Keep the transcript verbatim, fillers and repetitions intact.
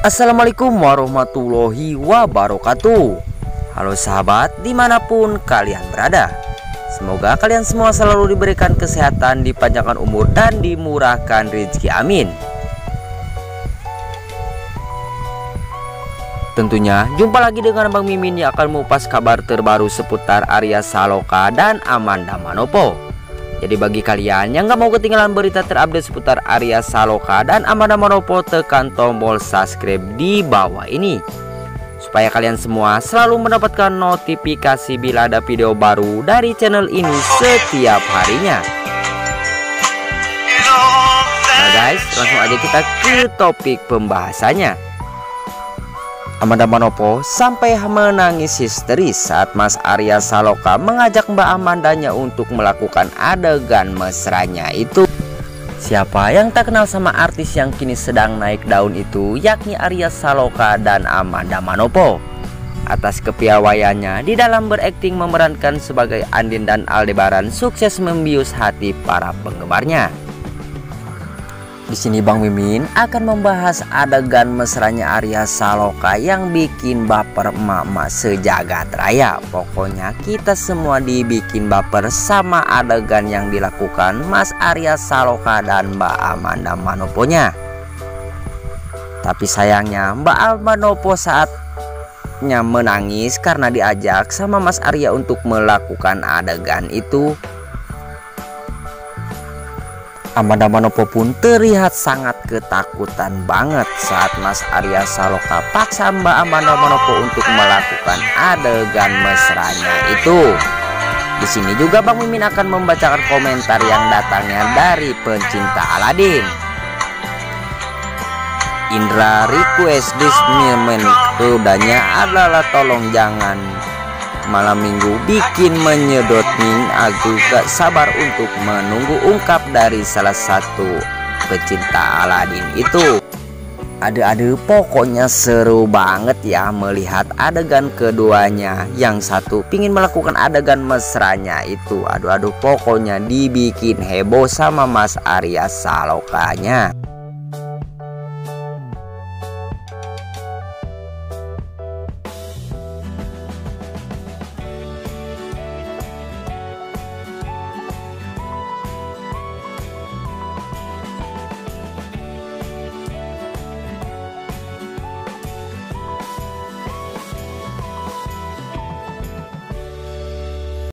Assalamualaikum warahmatullahi wabarakatuh. Halo sahabat dimanapun kalian berada, semoga kalian semua selalu diberikan kesehatan, dipanjangkan umur, dan dimurahkan rezeki, amin. Tentunya jumpa lagi dengan Bang Mimin yang akan mengupas kabar terbaru seputar Arya Saloka dan Amanda Manopo. Jadi bagi kalian yang gak mau ketinggalan berita terupdate seputar Arya Saloka dan Amanda Manopo, tekan tombol subscribe di bawah ini supaya kalian semua selalu mendapatkan notifikasi bila ada video baru dari channel ini setiap harinya. Nah guys, langsung aja kita ke topik pembahasannya. Amanda Manopo sampai menangis histeris saat Mas Arya Saloka mengajak Mbak Amandanya untuk melakukan adegan mesranya itu. Siapa yang tak kenal sama artis yang kini sedang naik daun itu, yakni Arya Saloka dan Amanda Manopo. Atas kepiawaiannya di dalam berakting memerankan sebagai Andin dan Aldebaran, sukses membius hati para penggemarnya. Di sini Bang Mimin akan membahas adegan mesranya Arya Saloka yang bikin baper emak-emak sejagat raya. Pokoknya kita semua dibikin baper sama adegan yang dilakukan Mas Arya Saloka dan Mbak Amanda Manoponya. Tapi sayangnya Mbak Amanda Manopo saatnya menangis karena diajak sama Mas Arya untuk melakukan adegan itu. Amanda Manopo pun terlihat sangat ketakutan banget saat Mas Arya Saloka paksa Mbak Amanda Manopo untuk melakukan adegan mesranya itu. Di sini juga Bang Mimin akan membacakan komentar yang datangnya dari pencinta Aladin. Indra request this moment udahnya adalah tolong jangan malam minggu bikin menyedot ning, aku gak sabar untuk menunggu ungkap dari salah satu pecinta Aladin itu. Ada-ada pokoknya seru banget ya melihat adegan keduanya. Yang satu pingin melakukan adegan mesranya itu, aduh-aduh pokoknya dibikin heboh sama Mas Arya Salokanya.